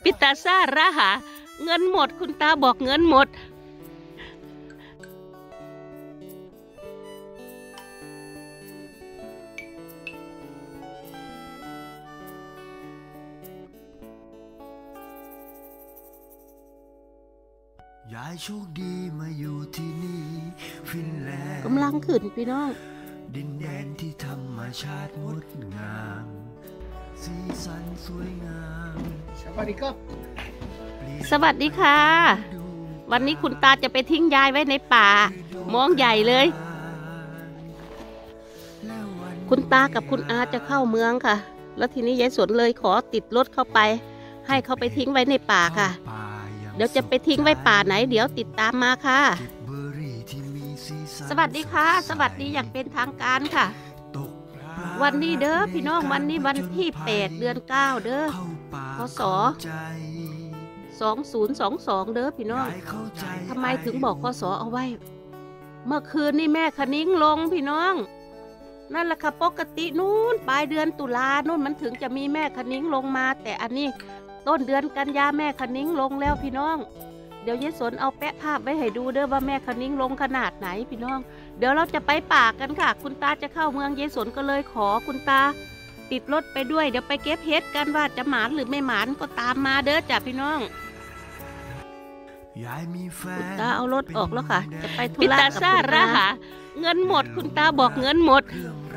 ปิตาซาระหาเงินหมดคุณตาบอกเงินหมดยายโชคดีมาอยู่ที่นี่ฟินแลนด์กำลังขึ้นพี่น้องดินแดนที่ธรรมชาติงดงามสีสันสวยงามสวัสดีครับสวัสดีค่ะวันนี้คุณตาจะไปทิ้งยายไว้ในป่ามองใหญ่เลยคุณตากับคุณอาจะเข้าเมืองค่ะแล้วทีนี้ยายสนเลยขอติดรถเข้าไปให้เขาไปทิ้งไว้ในป่าค่ะเดี๋ยวจะไปทิ้งไว้ป่าไหนเดี๋ยวติดตามมาค่ะสวัสดีค่ะสวัสดีอย่างเป็นทางการค่ะวันนี้เด้อพี่น้องวันนี้วันที่8 เดือน 9เด้อพศ2022เด้อพี่น้องทำไมถึงบอกพศเอาไว้เมื่อคืนนี่แม่คะนิ้งลงพี่น้องนั่นแหละค่ะปกตินู้นปลายเดือนตุลานู้นมันถึงจะมีแม่คะนิ้งลงมาแต่อันนี้ต้นเดือนกันยาแม่คะนิ้งลงแล้วพี่น้องเดี๋ยวยายสนเอาแปะภาพไว้ให้ดูเด้อว่าแม่คะนิ้งลงขนาดไหนพี่น้องเดี๋ยวเราจะไปป่ากันค่ะคุณตาจะเข้าเมืองยายสนก็เลยขอคุณตาติดรถไปด้วยเดี๋ยวไปเก็บเห็ดกันว่าจะหมานหรือไม่หมานก็ตามมาเด้อจ้ะพี่น้องคุณตาเอารถออกแล้วค่ะจะไปธุระกับคุณตาเงินหมดคุณตาบอกเงินหมด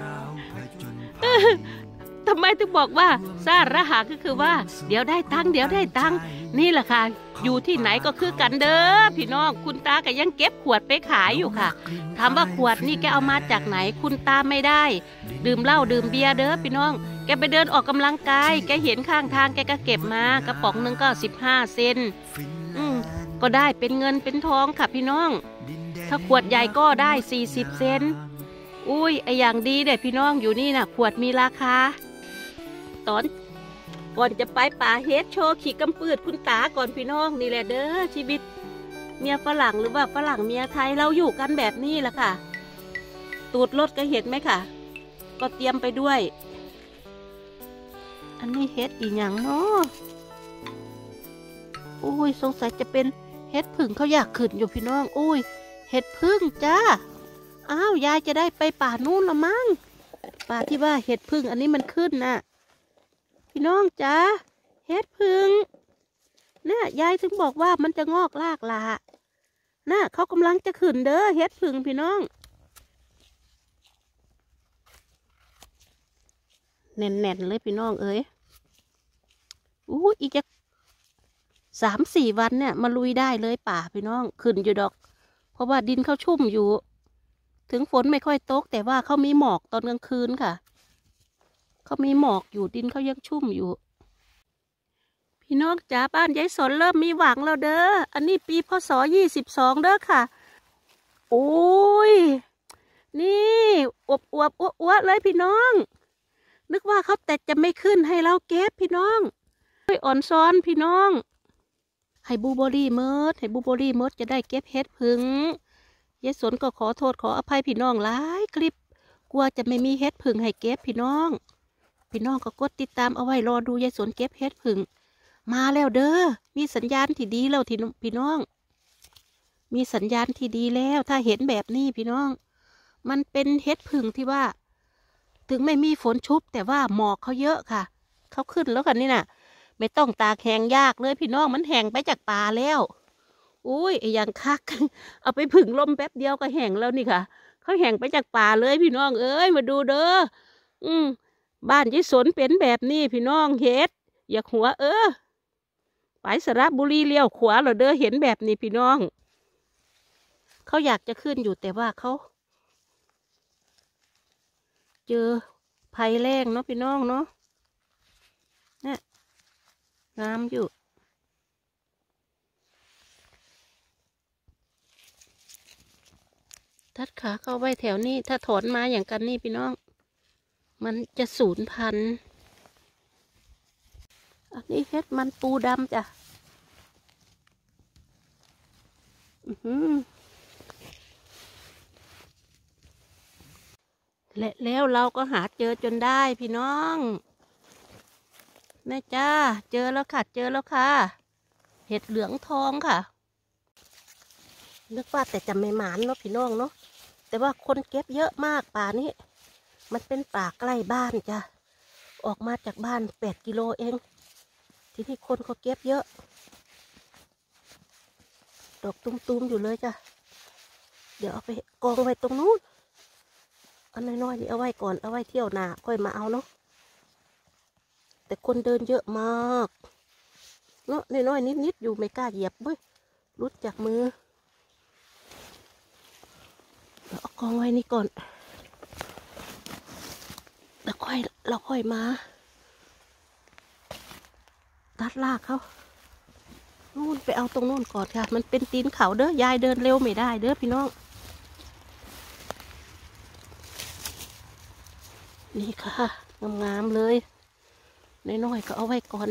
ทำไมถึงบอกว่าซาระหาคือว่าเดี๋ยวได้ตังค์เดี๋ยวได้ตังค์นี่แหละค่ะอยู่ที่ไหนก็คือกันเด้อพี่น้องคุณตาก็ยังเก็บขวดไปขายอยู่ค่ะถามว่าขวดนี่แกเอามาจากไหนคุณตาไม่ได้ดื่มเหล้าดื่มเบียร์เด้อพี่น้องแกไปเดินออกกำลังกายแกเห็นข้างทางแกก็เก็บมากระป๋องนึงก็15 เซนก็ได้เป็นเงินเป็นทองค่ะพี่น้องถ้าขวดใหญ่ก็ได้40 เซนอุ้ยไออย่างดีเด็ดพี่น้องอยู่นี่นะขวดมีราคาตอนก่อนจะไปป่าเฮดโชว์ขี่กำปืดคุณตาก่อนพี่น้องนี่แหละเด้อชีวิตเมียฝรั่งหรือว่าฝรั่งเมียไทยเราอยู่กันแบบนี้แหละค่ะตูดรถก็เห็นไหมค่ะก็เตรียมไปด้วยอันนี้เฮ็ดอีหยังเนาะอุ้ยสงสัยจะเป็นเฮ็ดผึ่งเขาอยากขึ้นอยู่พี่น้องอุ้ยเฮ็ดผึ่งจ้าอ้าวยายจะได้ไปป่านู่นละมั้งป่าที่ว่าเฮ็ดผึ่งอันนี้มันขึ้นน่ะพี่น้องจ้าเฮ็ดผึ่งน่ะยายถึงบอกว่ามันจะงอกรากละน่ะเขากำลังจะขึ้นเด้อเฮ็ดผึ่งพี่น้องแน่นๆเลยพี่น้องเอ้ยอีกจะ3-4 วันเนี่ยมาลุยได้เลยป่าพี่น้องขึ้นอยู่ดอกเพราะว่าดินเขาชุ่มอยู่ถึงฝนไม่ค่อยตกแต่ว่าเขามีหมอกตอนกลางคืนค่ะเขามีหมอกอยู่ดินเขายังชุ่มอยู่พี่น้องจ๋าบ้านยายสนเริ่มมีหวังแล้วเด้ออันนี้ปีพศ22เด้อค่ะโอ้ยนี่อวบอ้วเลยพี่น้องนึกว่าเขาแต่จะไม่ขึ้นให้เราเก็บพี่น้องอ่อนซ้อนพี่น้องให้บูเบอรี่เมิดจะได้เก็บเห็ดผึ่งยายสนก็ขอโทษขออภัยพี่น้องหลายคลิปกลัวจะไม่มีเห็ดผึ่งให้เก็บพี่น้องก็กดติดตามเอาไว้รอดูยายสนเก็บเห็ดผึ่งมาแล้วเด้อมีสัญญาณที่ดีแล้วพี่น้องมีสัญญาณที่ดีแล้วถ้าเห็นแบบนี้พี่น้องมันเป็นเห็ดผึ่งที่ว่าถึงไม่มีฝนชุบแต่ว่าหมอกเขาเยอะค่ะเขาขึ้นแล้วกันนี่น่ะไม่ต้องตากแห้งยากเลยพี่น้องมันแห้งไปจากป่าแล้วอุ้ยไอ้ยังคักเอาไปผึ่งลมแป๊บเดียวก็แห้งแล้วนี่ค่ะเขาแห้งไปจากป่าเลยพี่น้องเอ้ยมาดูเด้อบ้านยายสนเป็นแบบนี้พี่น้องเฮ็ดอยากหัวไปสระบุรีเลี้ยวขวาเหรอเด้อเห็นแบบนี้พี่น้องเขาอยากจะขึ้นอยู่แต่ว่าเขาเจอภัยแล้งเนาะพี่น้องเนาะเนี่ยงามอยู่ทัดขาเข้าไว้แถวนี้ถ้าถอนมาอย่างกันนี่พี่น้องมันจะสูญพันธุ์อันนี้เฮ็ดมันปูดำจ้ะและแล้วเราก็หาเจอจนได้พี่น้องแม่จ้าเจอแล้วค่ะเจอแล้วค่ะเห็ดเหลืองทองค่ะนึกว่าแต่จะไม่หมานเนาะพี่น้องเนาะแต่ว่าคนเก็บเยอะมากป่านี้มันเป็นป่าใกล้บ้านจ้ะออกมาจากบ้าน8 กิโลเองที่นี่คนเขาเก็บเยอะดอกตุ้มๆอยู่เลยจ้ะเดี๋ยวเอาไปกองไว้ตรงนู้นอันน้อยๆนี่เอาไว้ก่อนเอาไว้เที่ยวหน้าค่อยมาเอาเนาะแต่คนเดินเยอะมากเนาะน้อยๆนิดๆอยู่ไม่กล้าเหยียบเว้ยรุดจากมือเดี๋ยวเอากองไว้นี่ก่อนแล้วเราค่อยมาตัดรากเขานู่นไปเอาตรงนู่นก่อนค่ะมันเป็นตีนเขาเด้อยายเดินเร็วไม่ได้เด้อพี่น้องนี่ค่ะงามๆเลยน้อยๆก็เอาไว้ก่อน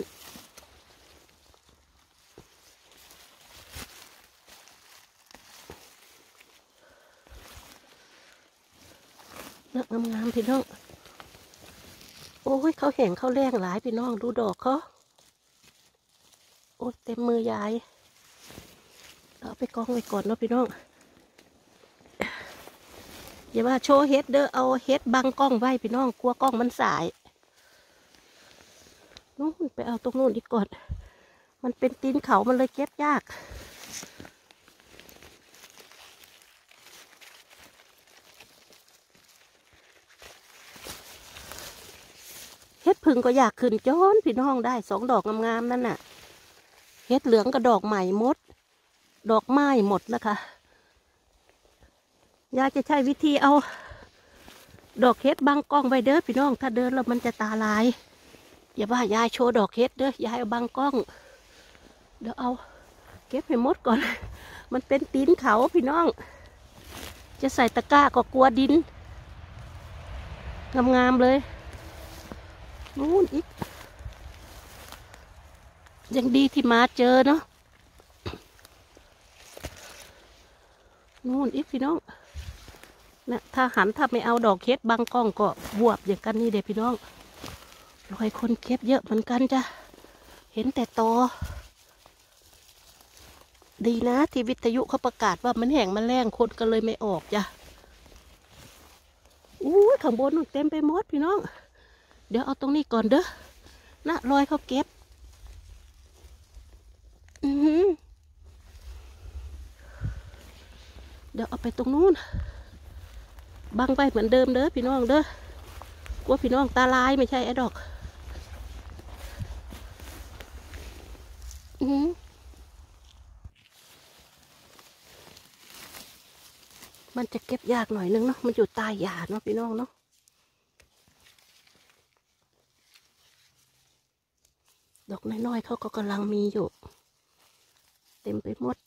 เลือกงามๆพี่น้องโอ้ยเขาแห้งเขาแรงหลายพี่น้องดูดอกเขาโอ้ยเต็มมือยายเอาไปกองไว้ก่อนเนาะพี่น้องอย่าว่าโชว์เฮ็ดเด้อเอาเฮ็ดบังกล้องไว้พี่น้องกลัวกล้องมันสายนู่นไปเอาตรงนู้นดีก่อนมันเป็นตีนเขามันเลยเก็บยากเฮ็ดพึ่งก็อยากขึ้นจนพี่น้องได้2 ดอกงามๆนั่นน่ะเฮ็ดเหลืองกับดอกใหม่หมดดอกไม้หมดแล้วค่ะยายจะใช้วิธีเอาดอกเฮ็ดบังกล้องไว้เด้อพี่น้องถ้าเดินแล้วมันจะตาลายอย่าว่ายายโชว์ดอกเฮ็ดเด้อยายเอาบังกล้องเดี๋ยวเอาเก็บให้หมดก่อนมันเป็นตีนเขาพี่น้องจะใส่ตะกร้าก็กลัวดินงามๆเลยนู่นอีกยังดีที่มาเจอเนาะนู่นอีกพี่น้องนะถ้าไม่เอาดอกเฮ็ดบังกล้องก็บวบอย่างกันนี่เด็กพี่น้องรอยคนเก็บเยอะเหมือนกันจ้ะเห็นแต่ตอดีนะที่วิทยุเขาประกาศว่ามันแห้งมันแรงคนก็เลยไม่ออกจ้ะอู้ข้างบนนู่นเต็มไปหมดพี่น้องเดี๋ยวเอาตรงนี้ก่อนเด้อนะรอยเขาเก็บเดี๋ยวเอาไปตรงนู้นบังไปเหมือนเดิมเด้อพี่น้องเด้อกลัวพี่น้องตาลายไม่ใช่ไอ้ดอกมันจะเก็บยากหน่อยนึงเนาะมันอยู่ใต้หญ้าเนาะพี่น้องเนาะดอกน้อยๆเขาก็กำลังมีอยู่เต็มไปหมด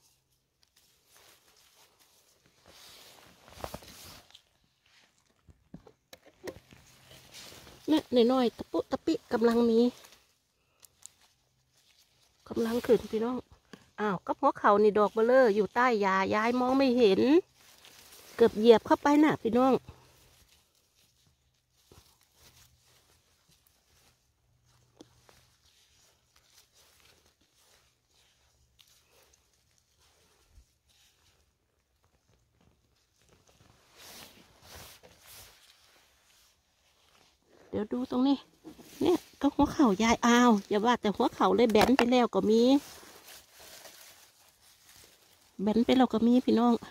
เนี่ยน้อยๆตะปุตะปิกำลังมีกำลังขึ้นพี่น้องอ้าวก็หัวเขานี่ดอกเบลออยู่ใต้หญ้ายายมองไม่เห็นเกือบเหยียบเข้าไปน่ะพี่น้องเดี๋ยวดูตรงนี้เนี่ยก็หัวเข่ายายอ้าวอย่าว่าแต่หัวเข่าเลยแบนไปแล้วก็มีแบนไปแล้วก็มีพี่น้อง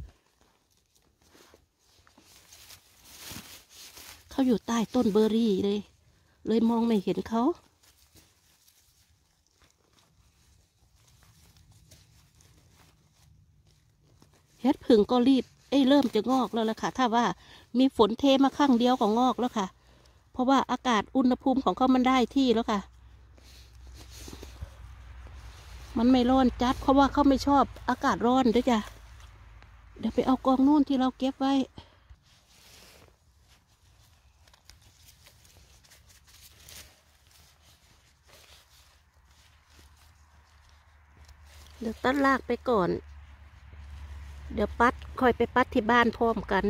เขาอยู่ใต้ต้นเบอร์รี่เลยมองไม่เห็นเขาเฮ็ดผึ่งก็รีบเริ่มจะงอกแล้วล่ะค่ะถ้าว่ามีฝนเทมาข้างเดียวก็งอกแล้วค่ะเพราะว่าอากาศอุณหภูมิของเขามันได้ที่แล้วค่ะมันไม่ร้อนจัดเพราะว่าเขาไม่ชอบอากาศร้อนด้วยจ้ะเดี๋ยวไปเอากองนู่นที่เราเก็บไว้เดี๋ยวตัดรากไปก่อนเดี๋ยวปัดค่อยไปปัดที่บ้านพร้อมกัน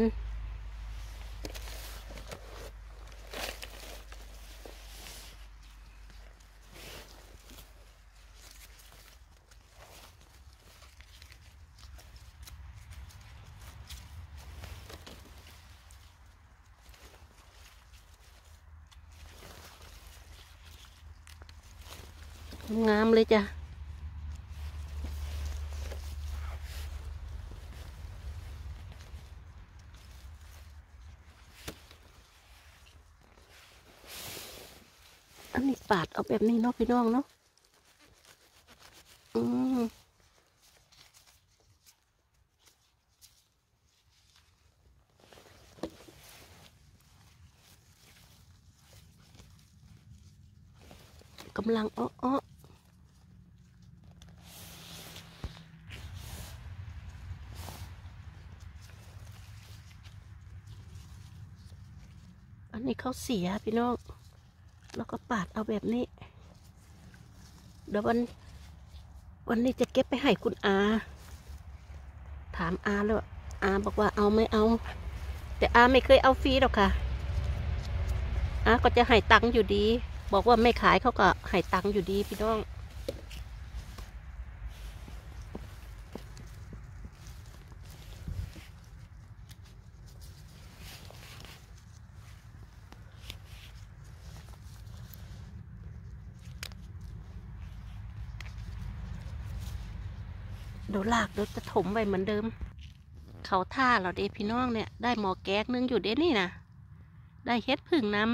งามเลยจ้ะอันนี้ปาดเอาแบบนี้เนาะพี่น้องเนาะกำลังอ้ออันนี้เขาเสียพี่น้องแล้วก็ปาดเอาแบบนี้เดี๋ยววันนี้จะเก็บไปให้คุณอาถามอาแล้วอาบอกว่าเอาไม่เอาแต่อาไม่เคยเอาฟรีหรอกค่ะอาก็จะให้ตังค์อยู่ดีบอกว่าไม่ขายเขาก็ให้ตังค์อยู่ดีพี่น้องเดี๋ยวลากเดี๋ยวจะถมไปเหมือนเดิมเขาท่าเราเด้พี่น้องเนี่ยได้หมอแก๊กนึงอยู่เด้นี่นะได้เฮ็ดผึ่งน้ำ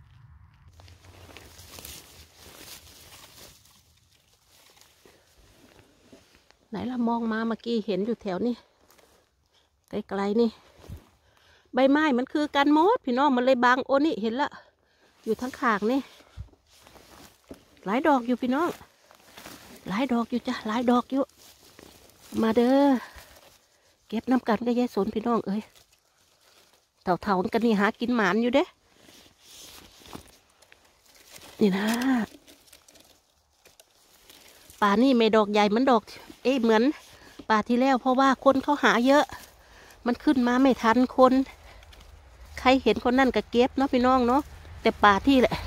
ไหนละมองมาเมื่อกี้เห็นอยู่แถวนี้ไกลๆนี่ใบไม้มันคือกันมดพี่น้องมันเลยบางโอ้นี่เห็นละอยู่ทั้งขางนี่หลายดอกอยู่พี่น้องหลายดอกอยู่จ้ะหลายดอกอยู่มาเด้อเก็บน้ำกันก็แย่สนพี่น้องเอ้ยเถาๆกันนี่หากินหมานอยู่เด้นี่นะป่านี่ไม่ดอกใหญ่เหมือนดอกเหมือนป่าที่แล้วเพราะว่าคนเขาหาเยอะมันขึ้นมาไม่ทันคนใครเห็นคนนั่นก็เก็บเนาะพี่น้องเนาะแต่ป่าที่แหละ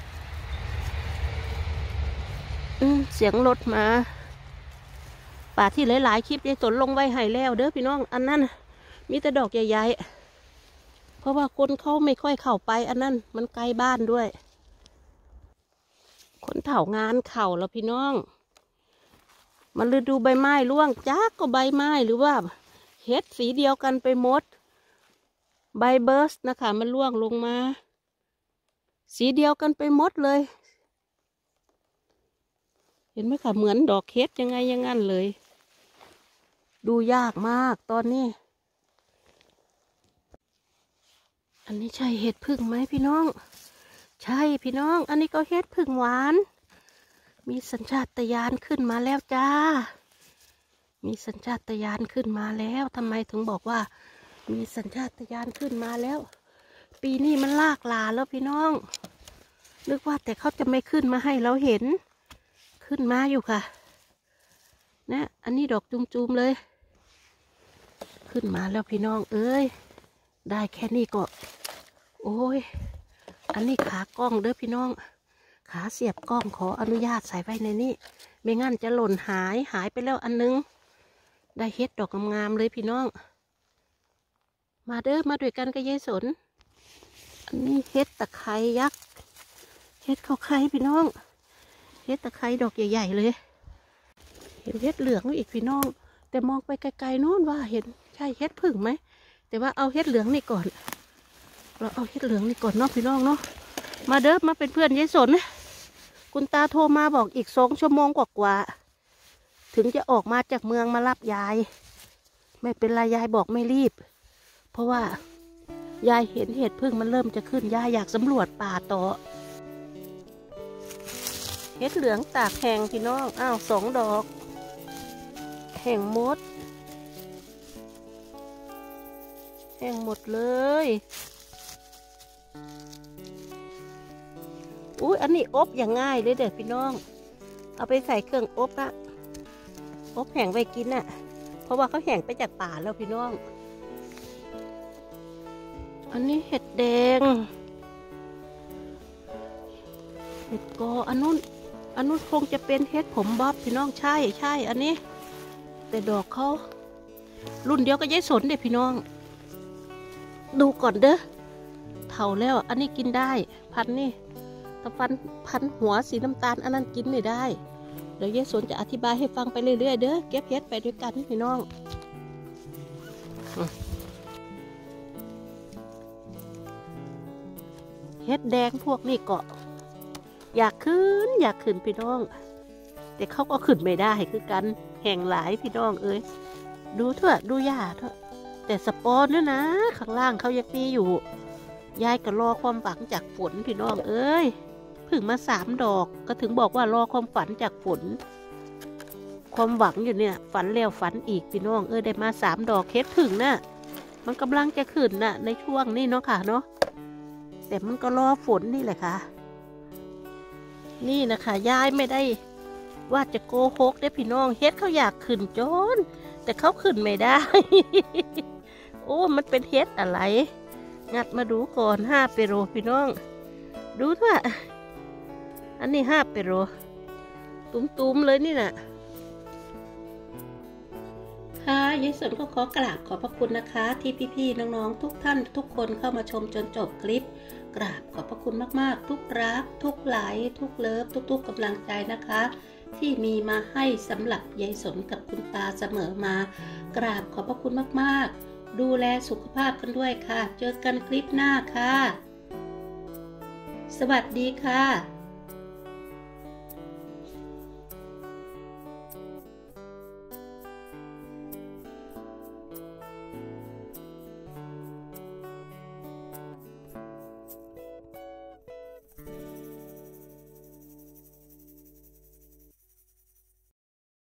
เสียงรถมาป่าที่หลายๆคลิปยายสนลงไว้ให้แล้วเด้อพี่น้องอันนั้นมีแต่ดอกใหญ่ๆเพราะว่าคนเขาไม่ค่อยเข้าไปอันนั้นมันไกลบ้านด้วยคนเฒ่างานเข่าแล้วพี่น้องมันฤดูใบไม้ร่วงจ้าก็ใบไม้หรือว่าเฮ็ดสีเดียวกันไปหมดใบเบิร์สนะคะมันร่วงลงมาสีเดียวกันไปหมดเลยเห็นไหมคะเหมือนดอกเฮ็ดยังไงอย่างนั้นเลยดูยากมากตอนนี้อันนี้ใช่เห็ดผึ่งไหมพี่น้องใช่พี่น้องอันนี้ก็เห็ดผึ่งหวานมีสัญชาตญาณขึ้นมาแล้วจ้ามีสัญชาตญาณขึ้นมาแล้วทำไมถึงบอกว่ามีสัญชาตญาณขึ้นมาแล้วปีนี้มันลากลาแล้วพี่น้องนึกว่าแต่เขาจะไม่ขึ้นมาให้เราเห็นขึ้นมาอยู่ค่ะนะอันนี้ดอกจุ่มๆเลยขึ้นมาแล้วพี่น้องเอ้ยได้แค่นี้ก็โอ้ยอันนี้ขากล้องเด้อพี่น้องขาเสียบกล้องขออนุญาตใส่ไว้ในนี้ไม่งั้นจะหล่นหายไปแล้วอันนึงได้เฮ็ดดอกงามๆเลยพี่น้องมาเด้อมาด้วยกันกับยายสนอันนี้เฮ็ดตะไคร้ยักษ์เฮ็ดข้าวไข่พี่น้องเฮ็ดตะไคร้ดอกใหญ่ๆเลยเห็นเฮ็ดเหลืองอีกพี่น้องแต่มองไปไกลๆโน้นว่าเห็นใช่เฮ็ดผึ่งไหมแต่ว่าเอาเฮ็ดเหลืองนี่ก่อนเราเอาเฮ็ดเหลืองนี่ก่อนเนาะพี่น้องเนาะมาเด้อมาเป็นเพื่อนยายสนคุณตาโทรมาบอกอีก2 ชั่วโมงกว่าถึงจะออกมาจากเมืองมารับยายไม่เป็นไรยายบอกไม่รีบเพราะว่ายายเห็นเห็ดผึ่งมันเริ่มจะขึ้นยายอยากสำรวจป่าต่อเห็ดเหลืองตากแห้งพี่น้องอ้าว2 ดอกแห้งหมดแห้งหมดเลยอุ้ยอันนี้อบอย่างง่ายเลยเด็ดพี่น้องเอาไปใส่เครื่องอบอะอบแห้งไปกินอะเพราะว่าเขาแห้งไปจากป่าแล้วพี่น้องอันนี้เห็ดแดงเห็ดกออันนู้นคงจะเป็นเห็ดผมบ๊อบพี่น้องใช่อันนี้แต่ดอกเขารุ่นเดียวกับยายสนเด็ดพี่น้องดูก่อนเด้อเฒ่าแล้วอันนี้กินได้พันนี่ถ้าพันหัวสีน้ำตาลอันนั้นกินไม่ได้เดี๋ยวยายสนจะอธิบายให้ฟังไปเรื่อยๆเด้อเก็บเห็ดไปด้วยกันพี่น้องเห็ดแดงพวกนี้ก็อยากขึ้นพี่น้องแต่เขาก็ขึ้นไม่ได้คือกันแห่งหลายพี่น้องเอ้ยดูเถอะดูหญ้าเถอะแต่สปอนเนี่ยนะข้างล่างเขายังมีอยู่ยายก็รอความหวังจากฝนพี่น้องเอ้ยเพิ่งมา3 ดอกก็ถึงบอกว่ารอความฝันจากฝนความหวังอยู่เนี่ยฝันแล้วฝันอีกพี่น้องได้มา3 ดอกเฮ็ดถึงน่ะมันกำลังจะขึ้นน่ะในช่วงนี้เนาะค่ะเนาะแต่มันก็รอฝนนี่แหละค่ะนี่นะคะยายไม่ได้ว่าจะโกหกได้พี่น้องเฮ็ดเขาอยากขึ้นจนแต่เขาขึ้นไม่ได้ โอ้มันเป็นเฮ็ดอะไรงัดมาดูก่อน5 เปโรพี่น้องดูเถอะอันนี้5 เปโรตุ้มๆเลยนี่น่ะค่ะยายสนก็ขอกราบขอบพระคุณนะคะที่พี่ๆน้องๆทุกท่านทุกคนเข้ามาชมจนจบคลิปกราบขอบพระคุณมากๆทุกรักทุกไลค์ทุกเลิฟทุกๆกำลังใจนะคะที่มีมาให้สำหรับยายสนกับคุณตาเสมอมากราบขอบพระคุณมากๆดูแลสุขภาพกันด้วยค่ะเจอกันคลิปหน้าค่ะสวัสดีค่ะ